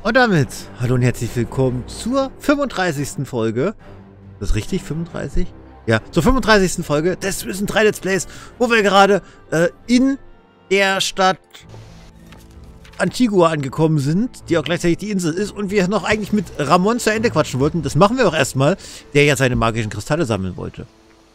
Und damit, hallo und herzlich willkommen zur 35. Folge. Ist das richtig? 35? Ja, zur 35. Folge des Risen 3 Let's Plays, wo wir gerade in der Stadt Antigua angekommen sind, die auch gleichzeitig die Insel ist und wir noch eigentlich mit Ramon zu Ende quatschen wollten. Das machen wir auch erstmal, der ja seine magischen Kristalle sammeln wollte.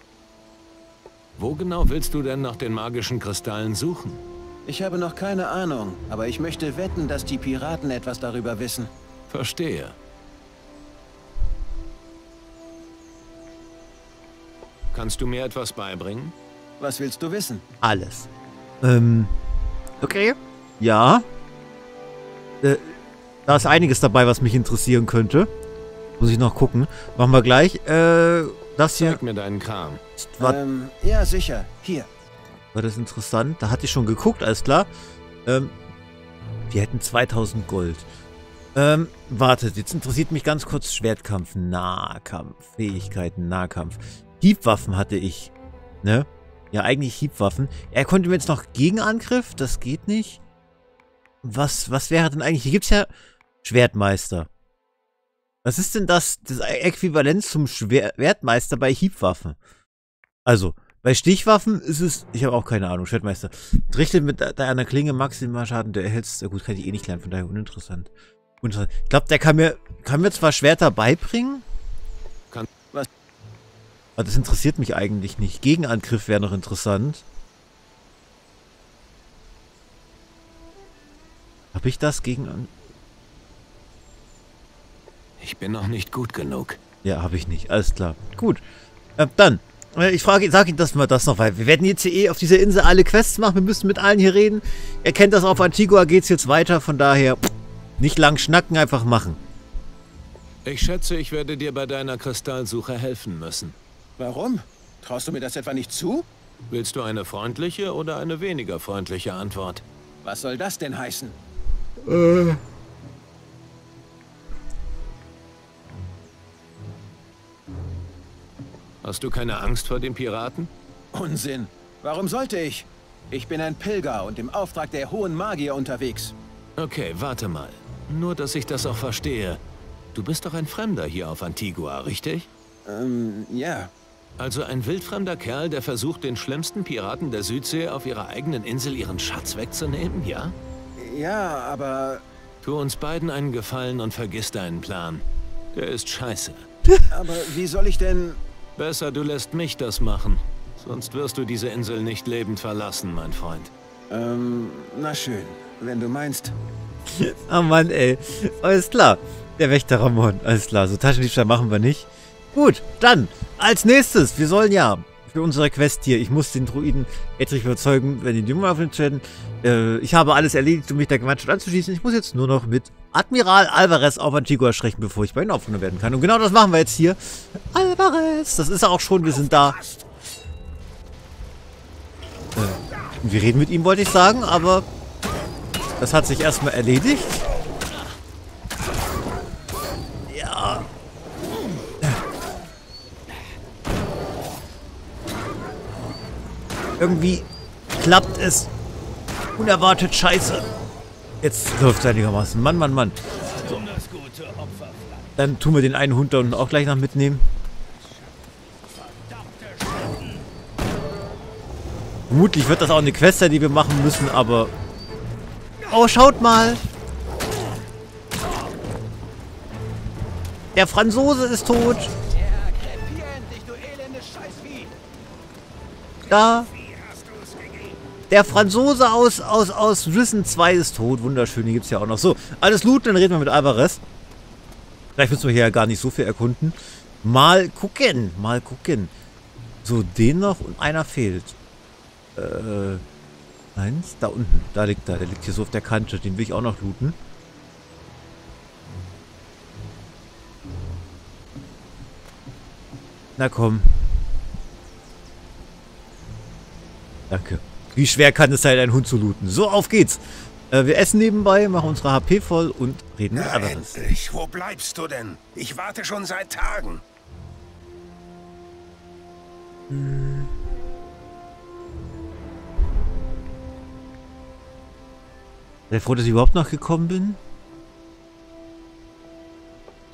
Wo genau willst du denn nach den magischen Kristallen suchen? Ich habe noch keine Ahnung, aber ich möchte wetten, dass die Piraten etwas darüber wissen. Verstehe. Kannst du mir etwas beibringen? Was willst du wissen? Alles. Okay. Ja. Da ist einiges dabei, was mich interessieren könnte. Muss ich noch gucken. Machen wir gleich. Das hier. Zeig mir deinen Kram. Ja, sicher. Hier. War das interessant? Da hatte ich schon geguckt, alles klar. Wir hätten 2000 Gold. Wartet, jetzt interessiert mich ganz kurz Schwertkampf, Nahkampf, Fähigkeiten, Nahkampf. Hiebwaffen hatte ich. Ne? Ja, eigentlich Hiebwaffen. Er konnte mir jetzt noch Gegenangriff, das geht nicht. Was wäre denn eigentlich? Hier gibt es ja Schwertmeister. Was ist denn das Äquivalent zum Schwertmeister bei Hiebwaffen? Also, bei Stichwaffen ist es, ich habe auch keine Ahnung, Schwertmeister. Richtet mit einer Klinge maximal Schaden, der erhältst, gut, kann ich eh nicht lernen, von daher uninteressant. Ich glaube, der kann mir zwar Schwerter beibringen. Was? Aber das interessiert mich eigentlich nicht. Gegenangriff wäre noch interessant. Habe ich das Gegenangriff? Ich bin noch nicht gut genug. Ja, habe ich nicht. Alles klar. Gut. Dann. Ich sag Ihnen das noch, weil wir werden jetzt hier auf dieser Insel alle Quests machen. Wir müssen mit allen hier reden. Ihr kennt das, auf Antigua geht's jetzt weiter. Von daher nicht lang schnacken, einfach machen. Ich schätze, ich werde dir bei deiner Kristallsuche helfen müssen. Warum? Traust du mir das etwa nicht zu? Willst du eine freundliche oder eine weniger freundliche Antwort? Was soll das denn heißen? Hast du keine Angst vor den Piraten? Unsinn. Warum sollte ich? Ich bin ein Pilger und im Auftrag der hohen Magier unterwegs. Okay, warte mal. Nur, dass ich das auch verstehe. Du bist doch ein Fremder hier auf Antigua, richtig? Ja. Also ein wildfremder Kerl, der versucht, den schlimmsten Piraten der Südsee auf ihrer eigenen Insel ihren Schatz wegzunehmen, ja? Ja, aber... Tu uns beiden einen Gefallen und vergiss deinen Plan. Der ist scheiße. Aber wie soll ich denn... Besser, du lässt mich das machen. Sonst wirst du diese Insel nicht lebend verlassen, mein Freund. Na schön. Wenn du meinst... Oh Mann, ey. Alles klar. Der Wächter Ramon. Alles klar. So Taschendiebstahl machen wir nicht. Gut, dann. Als nächstes. Wir sollen ja für unsere Quest hier. Ich muss den Druiden Edrich überzeugen, wenn die Jungen aufnehmen werden. Ich habe alles erledigt, um mich der Gemeinschaft anzuschließen. Ich muss jetzt nur noch mit Admiral Alvarez auf Antigua sprechen, bevor ich bei ihnen aufgenommen werden kann. Und genau das machen wir jetzt hier. Alvarez. Das ist auch schon. Wir sind da. Wir reden mit ihm, wollte ich sagen, aber das hat sich erstmal erledigt. Ja. Irgendwie klappt es unerwartet scheiße. Jetzt läuft es einigermaßen. Mann, Mann, Mann. So. Dann tun wir den einen Hund da unten auch gleich noch mitnehmen. Vermutlich wird das auch eine Quest sein, die wir machen müssen, aber... Oh, schaut mal! Der Franzose ist tot! Da! Der Franzose aus Risen 2 ist tot. Wunderschön, die gibt es ja auch noch. So, alles looten, dann reden wir mit Alvarez. Vielleicht müssen wir hier ja gar nicht so viel erkunden. Mal gucken, mal gucken. So, den noch und einer fehlt. Eins, da unten. Da liegt er. Der liegt hier so auf der Kante. Den will ich auch noch looten. Na komm. Danke. Wie schwer kann es sein, einen Hund zu looten? So, auf geht's. Wir essen nebenbei, machen unsere HP voll und reden mit Alvarez. Endlich, wo bleibst du denn? Ich warte schon seit Tagen. Sehr froh, dass ich überhaupt noch gekommen bin.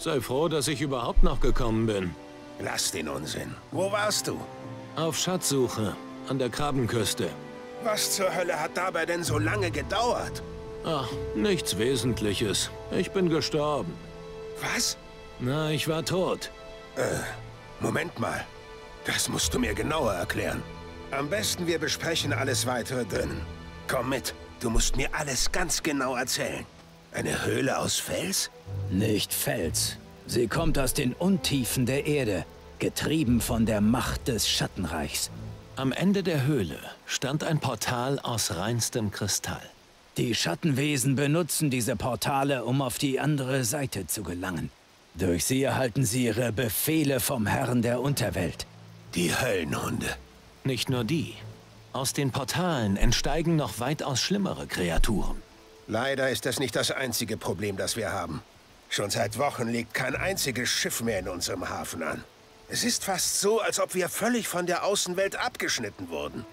Sei froh, dass ich überhaupt noch gekommen bin. Lass den Unsinn. Wo warst du? Auf Schatzsuche, an der Krabbenküste. Was zur Hölle hat dabei denn so lange gedauert? Ach, nichts Wesentliches. Ich bin gestorben. Was? Na, ich war tot. Moment mal. Das musst du mir genauer erklären. Am besten wir besprechen alles weitere drinnen. Komm mit. Du musst mir alles ganz genau erzählen. Eine Höhle aus Fels? Nicht Fels. Sie kommt aus den Untiefen der Erde, getrieben von der Macht des Schattenreichs. Am Ende der Höhle stand ein Portal aus reinstem Kristall. Die Schattenwesen benutzen diese Portale, um auf die andere Seite zu gelangen. Durch sie erhalten sie ihre Befehle vom Herrn der Unterwelt. Die Höllenhunde. Nicht nur die. Aus den Portalen entsteigen noch weitaus schlimmere Kreaturen. Leider ist das nicht das einzige Problem, das wir haben. Schon seit Wochen liegt kein einziges Schiff mehr in unserem Hafen an. Es ist fast so, als ob wir völlig von der Außenwelt abgeschnitten wurden.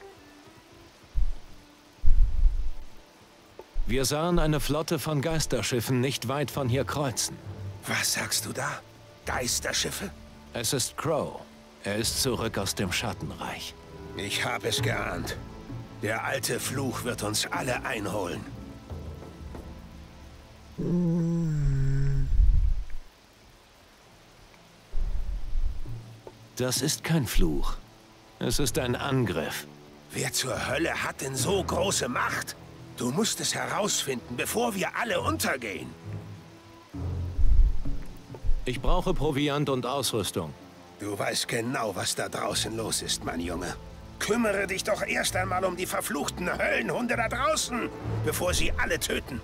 Wir sahen eine Flotte von Geisterschiffen nicht weit von hier kreuzen. Was sagst du da? Geisterschiffe? Es ist Crow. Er ist zurück aus dem Schattenreich. Ich habe es geahnt. Der alte Fluch wird uns alle einholen. Das ist kein Fluch. Es ist ein Angriff. Wer zur Hölle hat denn so große Macht? Du musst es herausfinden, bevor wir alle untergehen. Ich brauche Proviant und Ausrüstung. Du weißt genau, was da draußen los ist, mein Junge. Kümmere dich doch erst einmal um die verfluchten Höllenhunde da draußen, bevor sie alle töten.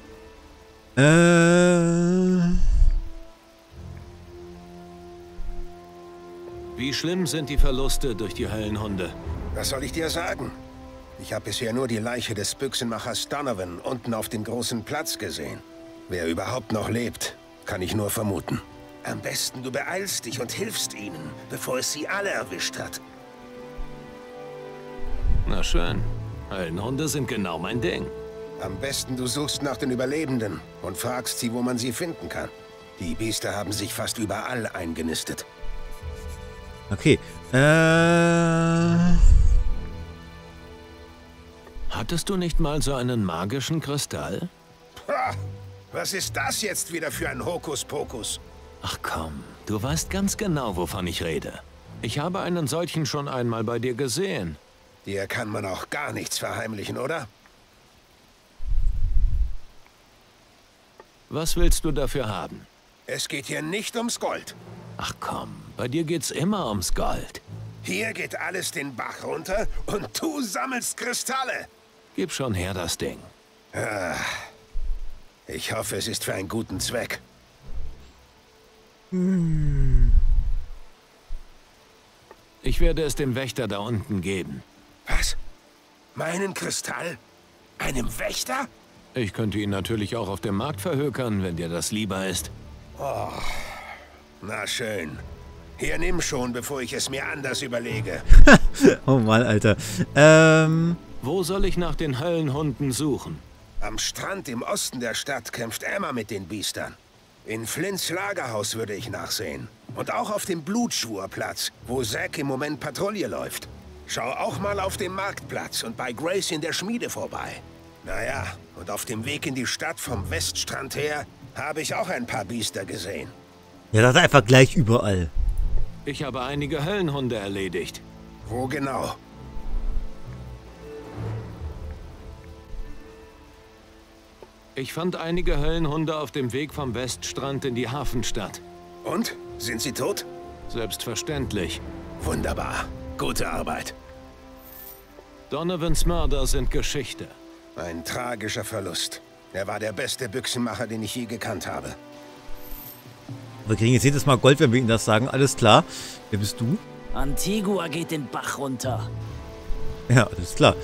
Wie schlimm sind die Verluste durch die Höllenhunde? Was soll ich dir sagen? Ich habe bisher nur die Leiche des Büchsenmachers Donovan unten auf dem großen Platz gesehen. Wer überhaupt noch lebt, kann ich nur vermuten. Am besten du beeilst dich und hilfst ihnen, bevor es sie alle erwischt hat. Na schön. Höllenhunde sind genau mein Ding. Am besten du suchst nach den Überlebenden und fragst sie, wo man sie finden kann. Die Biester haben sich fast überall eingenistet. Okay. Hattest du nicht mal so einen magischen Kristall? Ha! Was ist das jetzt wieder für ein Hokuspokus? Ach komm, du weißt ganz genau, wovon ich rede. Ich habe einen solchen schon einmal bei dir gesehen. Dir kann man auch gar nichts verheimlichen, oder? Was willst du dafür haben? Es geht hier nicht ums Gold. Ach komm, bei dir geht's immer ums Gold. Hier geht alles den Bach runter und du sammelst Kristalle. Gib schon her das Ding. Ich hoffe, es ist für einen guten Zweck. Ich werde es dem Wächter da unten geben. Was? Meinen Kristall? Einem Wächter? Ich könnte ihn natürlich auch auf dem Markt verhökern, wenn dir das lieber ist. Oh, na schön. Hier, nimm schon, bevor ich es mir anders überlege. Oh Mann, Alter. Wo soll ich nach den Höllenhunden suchen? Am Strand im Osten der Stadt kämpft Emma mit den Biestern. In Flints Lagerhaus würde ich nachsehen. Und auch auf dem Blutschwurplatz, wo Zack im Moment Patrouille läuft. Schau auch mal auf dem Marktplatz und bei Grace in der Schmiede vorbei. Naja, und auf dem Weg in die Stadt vom Weststrand her habe ich auch ein paar Biester gesehen. Ja, das ist einfach gleich überall. Ich habe einige Höllenhunde erledigt. Wo genau? Ich fand einige Höllenhunde auf dem Weg vom Weststrand in die Hafenstadt. Und? Sind sie tot? Selbstverständlich. Wunderbar. Gute Arbeit. Donovans Mörder sind Geschichte. Ein tragischer Verlust. Er war der beste Büchsenmacher, den ich je gekannt habe. Wir kriegen jetzt jedes Mal Gold, wenn wir ihnen das sagen. Alles klar. Wer bist du? Antigua geht den Bach runter. Ja, alles klar.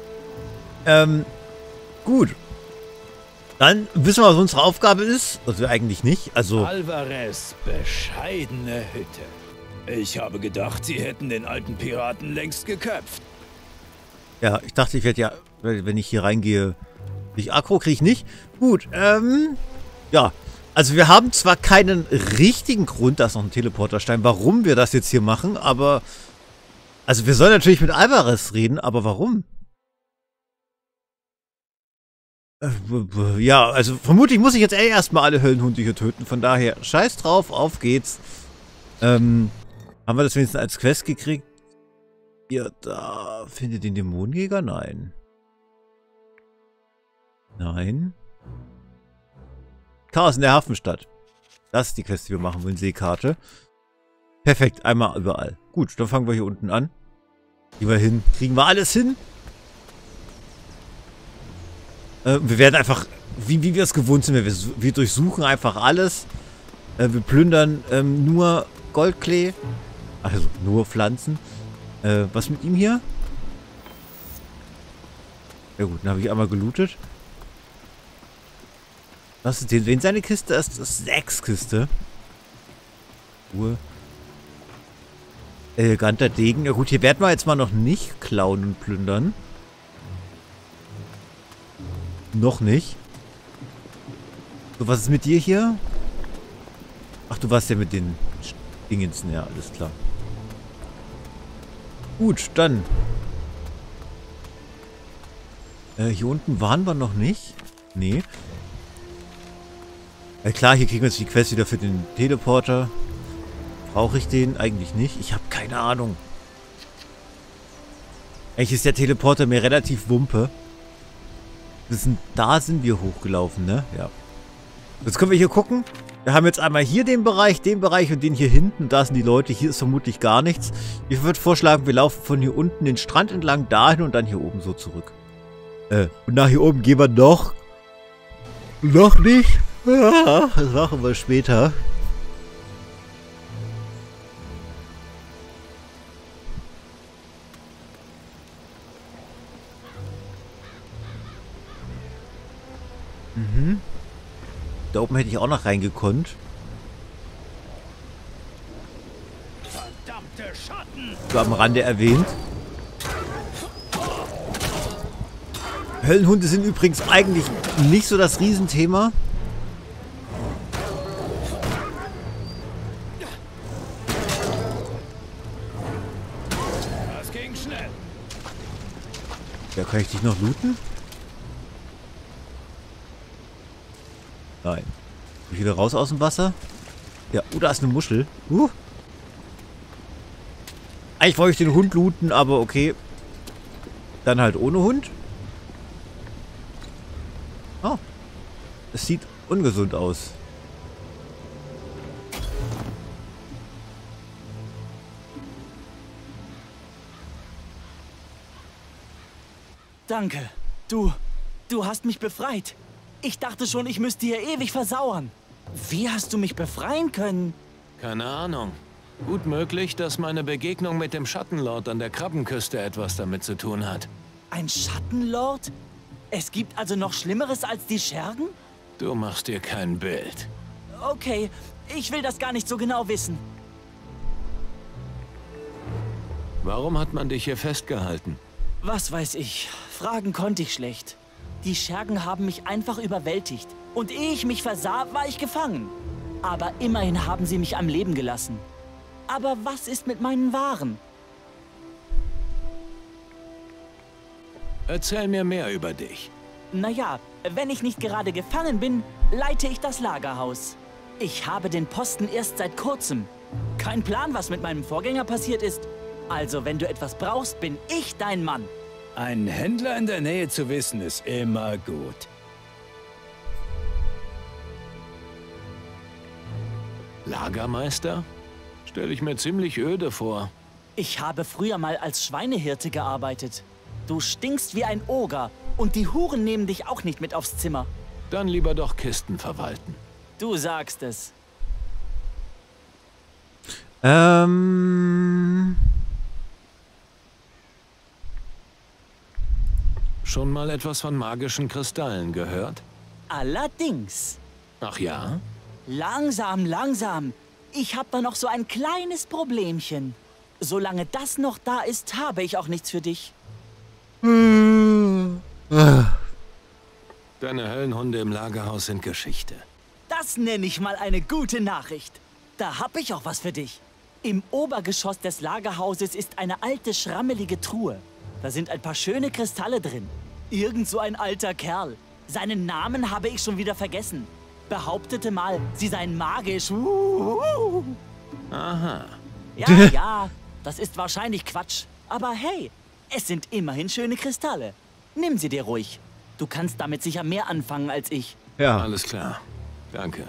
Gut. Dann wissen wir, was unsere Aufgabe ist. Also eigentlich nicht. Also. Alvarez, bescheidene Hütte. Ich habe gedacht, sie hätten den alten Piraten längst geköpft. Ja, ich dachte, ich werde ja, wenn ich hier reingehe, nicht aggro, kriege ich nicht. Gut, ja. Also wir haben zwar keinen richtigen Grund, da ist noch ein Teleporterstein, warum wir das jetzt hier machen, aber... Also wir sollen natürlich mit Alvarez reden, aber warum? Ja, also vermutlich muss ich jetzt erstmal alle Höllenhunde hier töten, von daher scheiß drauf, auf geht's. Haben wir das wenigstens als Quest gekriegt? Ihr da findet den Dämonenjäger? Nein. Nein. Chaos in der Hafenstadt. Das ist die Quest, die wir machen wollen. Seekarte. Perfekt, einmal überall. Gut, dann fangen wir hier unten an. Gehen wir hin. Kriegen wir alles hin? Wir werden einfach, wie wir es gewohnt sind, wir durchsuchen einfach alles. Wir plündern nur Goldklee. Also nur Pflanzen. Was mit ihm hier? Ja gut, dann habe ich einmal gelootet. Was ist denn? Wen seine Kiste ist? Das ist 6 Kiste. Ruhe. Eleganter Degen. Ja gut, hier werden wir jetzt mal noch nicht klauen und plündern. Noch nicht. So, was ist mit dir hier? Ach, du warst ja mit den Dingensen. Ja, alles klar. Gut, dann. Hier unten waren wir noch nicht. Nee. Klar, hier kriegen wir jetzt die Quest wieder für den Teleporter. Brauche ich den? Eigentlich nicht. Ich habe keine Ahnung. Eigentlich ist der Teleporter mir relativ wumpe. Da sind wir hochgelaufen, ne? Ja. Jetzt können wir hier gucken. Wir haben jetzt einmal hier den Bereich und den hier hinten. Da sind die Leute. Hier ist vermutlich gar nichts. Ich würde vorschlagen, wir laufen von hier unten den Strand entlang dahin und dann hier oben so zurück. Und nach hier oben gehen wir noch. Noch nicht. Ja, das machen wir später. Da oben hätte ich auch noch reingekonnt. Verdammte Schatten! So am Rande erwähnt. Höllenhunde sind übrigens eigentlich nicht so das Riesenthema. Das ging schnell. Ja, kann ich dich noch looten? Nein. Bin ich wieder raus aus dem Wasser? Ja, da ist eine Muschel. Eigentlich wollte ich den Hund looten, aber okay. Dann halt ohne Hund. Oh. Es sieht ungesund aus. Danke. Du hast mich befreit. Ich dachte schon, ich müsste hier ewig versauern. Wie hast du mich befreien können? Keine Ahnung. Gut möglich, dass meine Begegnung mit dem Schattenlord an der Krabbenküste etwas damit zu tun hat. Ein Schattenlord? Es gibt also noch Schlimmeres als die Schergen? Du machst dir kein Bild. Okay, ich will das gar nicht so genau wissen. Warum hat man dich hier festgehalten? Was weiß ich. Fragen konnte ich schlecht. Die Schergen haben mich einfach überwältigt. Und ehe ich mich versah, war ich gefangen. Aber immerhin haben sie mich am Leben gelassen. Aber was ist mit meinen Waren? Erzähl mir mehr über dich. Naja, wenn ich nicht gerade gefangen bin, leite ich das Lagerhaus. Ich habe den Posten erst seit kurzem. Kein Plan, was mit meinem Vorgänger passiert ist. Also, wenn du etwas brauchst, bin ich dein Mann. Einen Händler in der Nähe zu wissen, ist immer gut. Lagermeister? Stelle ich mir ziemlich öde vor. Ich habe früher mal als Schweinehirte gearbeitet. Du stinkst wie ein Oger und die Huren nehmen dich auch nicht mit aufs Zimmer. Dann lieber doch Kisten verwalten. Du sagst es. Schon mal etwas von magischen Kristallen gehört? Allerdings. Ach ja? Langsam, langsam. Ich habe da noch so ein kleines Problemchen. Solange das noch da ist, habe ich auch nichts für dich. Deine Höllenhunde im Lagerhaus sind Geschichte. Das nenne ich mal eine gute Nachricht. Da hab ich auch was für dich. Im Obergeschoss des Lagerhauses ist eine alte, schrammelige Truhe. Da sind ein paar schöne Kristalle drin. Irgend so ein alter Kerl. Seinen Namen habe ich schon wieder vergessen. Behauptete mal, sie seien magisch. Aha. Ja, das ist wahrscheinlich Quatsch. Aber hey, es sind immerhin schöne Kristalle. Nimm sie dir ruhig. Du kannst damit sicher mehr anfangen als ich. Ja. Alles klar. Danke.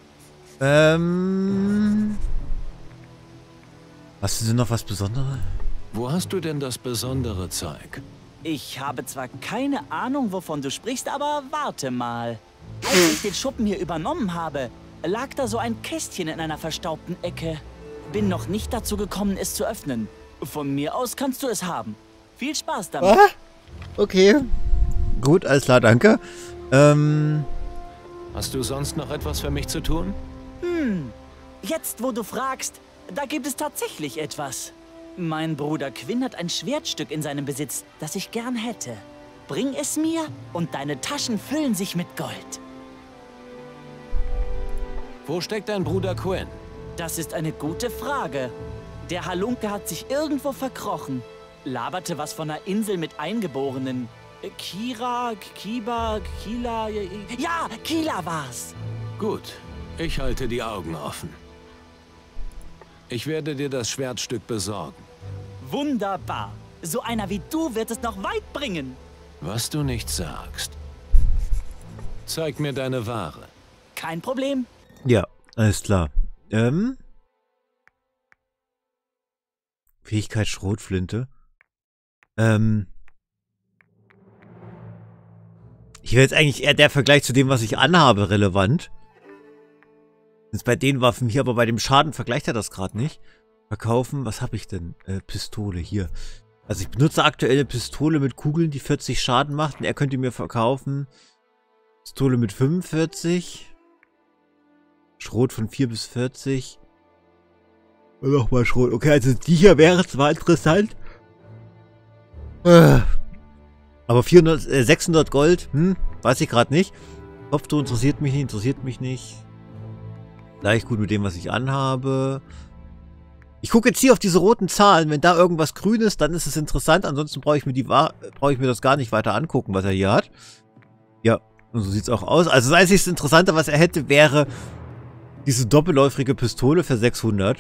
Hast du denn noch was Besonderes? Wo hast du denn das besondere Zeug? Ich habe zwar keine Ahnung, wovon du sprichst, aber warte mal. Als ich den Schuppen hier übernommen habe, lag da so ein Kästchen in einer verstaubten Ecke. Bin noch nicht dazu gekommen, es zu öffnen. Von mir aus kannst du es haben. Viel Spaß damit. Ah, okay. Gut, alles klar, danke. Hast du sonst noch etwas für mich zu tun? Jetzt, wo du fragst, da gibt es tatsächlich etwas. Mein Bruder Quinn hat ein Schwertstück in seinem Besitz, das ich gern hätte. Bring es mir und deine Taschen füllen sich mit Gold. Wo steckt dein Bruder Quinn? Das ist eine gute Frage. Der Halunke hat sich irgendwo verkrochen. Laberte was von einer Insel mit Eingeborenen. Kira, Kiba, Kila... Ja, Kila war's. Gut, ich halte die Augen offen. Ich werde dir das Schwertstück besorgen. Wunderbar. So einer wie du wird es noch weit bringen. Was du nicht sagst. Zeig mir deine Ware. Kein Problem. Ja, alles klar. Fähigkeit Schrotflinte. Ich wäre jetzt eigentlich eher der Vergleich zu dem, was ich anhabe, relevant. Jetzt bei den Waffen hier, aber bei dem Schaden vergleicht er das gerade nicht. Verkaufen, was habe ich denn? Pistole, hier. Also ich benutze aktuell eine Pistole mit Kugeln, die 40 Schaden macht. Und er könnte mir verkaufen Pistole mit 45. Schrot von 4 bis 40. Und nochmal Schrot. Okay, also die hier wäre zwar interessant. Aber 600 Gold, weiß ich gerade nicht. Kopftuch interessiert mich nicht. Gleich gut mit dem, was ich anhabe. Ich gucke jetzt hier auf diese roten Zahlen. Wenn da irgendwas grün ist, dann ist es interessant. Ansonsten brauche ich mir das gar nicht weiter angucken, was er hier hat. Ja, und so sieht es auch aus. Also das einzige Interessante, was er hätte, wäre diese doppelläufige Pistole für 600.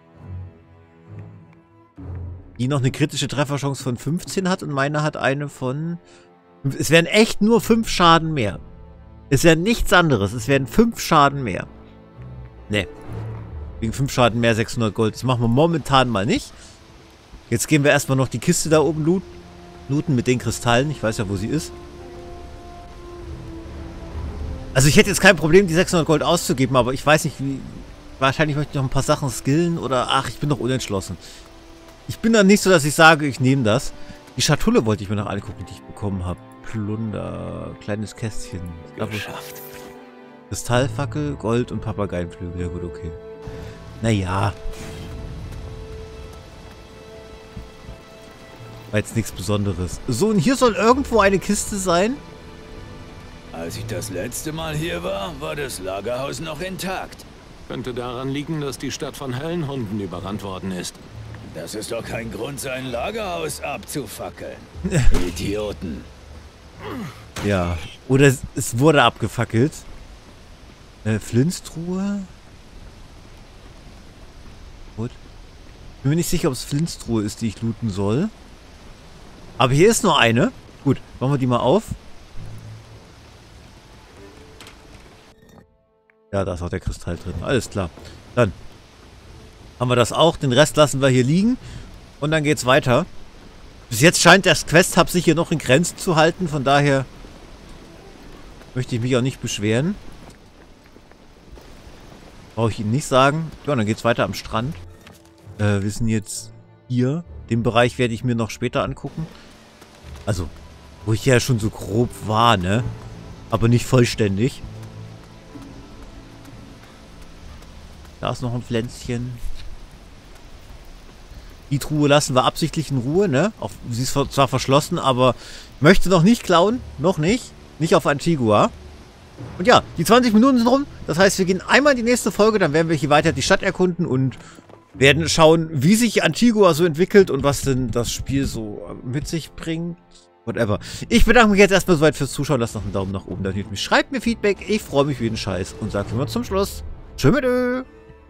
Die noch eine kritische Trefferchance von 15 hat und meine hat eine von... Es wären echt nur 5 Schaden mehr. Es wäre nichts anderes. Es wären 5 Schaden mehr. Ne. Wegen 5 Schaden mehr 600 Gold. Das machen wir momentan mal nicht. Jetzt gehen wir erstmal noch die Kiste da oben looten mit den Kristallen. Ich weiß ja, wo sie ist. Also ich hätte jetzt kein Problem, die 600 Gold auszugeben, aber ich weiß nicht, wie... Wahrscheinlich möchte ich noch ein paar Sachen skillen oder... Ach, ich bin noch unentschlossen. Ich bin dann nicht so, dass ich sage, ich nehme das. Die Schatulle wollte ich mir noch angucken, die ich bekommen habe. Plunder, kleines Kästchen. Geschafft. Kristallfackel, Gold und Papageienflügel. Ja gut, okay. Naja. War jetzt nichts Besonderes. So, und hier soll irgendwo eine Kiste sein. Als ich das letzte Mal hier war, war das Lagerhaus noch intakt. Könnte daran liegen, dass die Stadt von Höllenhunden überrannt worden ist. Das ist doch kein Grund, sein Lagerhaus abzufackeln. Idioten. Ja. Oder es wurde abgefackelt. Flintstruhe. Gut. Bin mir nicht sicher, ob es Flintstruhe ist, die ich looten soll. Aber hier ist nur eine. Gut, machen wir die mal auf. Ja, da ist auch der Kristall drin. Alles klar. Dann haben wir das auch. Den Rest lassen wir hier liegen. Und dann geht's weiter. Bis jetzt scheint das Quest-Hub sich hier noch in Grenzen zu halten. Von daher möchte ich mich auch nicht beschweren. Brauche ich Ihnen nicht sagen. Ja, und dann geht's weiter am Strand. Wir sind jetzt hier. Den Bereich werde ich mir noch später angucken. Also, wo ich ja schon so grob war, ne? Aber nicht vollständig. Da ist noch ein Pflänzchen. Die Truhe lassen wir absichtlich in Ruhe, ne? Auch, sie ist zwar verschlossen, aber möchte noch nicht klauen. Noch nicht. Nicht auf Antigua. Und ja, die 20 Minuten sind rum. Das heißt, wir gehen einmal in die nächste Folge, dann werden wir hier weiter die Stadt erkunden und werden schauen, wie sich Antigua so entwickelt und was denn das Spiel so mit sich bringt. Whatever. Ich bedanke mich jetzt erstmal soweit fürs Zuschauen. Lasst noch einen Daumen nach oben da. Schreibt mir Feedback. Ich freue mich wie ein Scheiß und sage immer zum Schluss. Tschö mit Ö.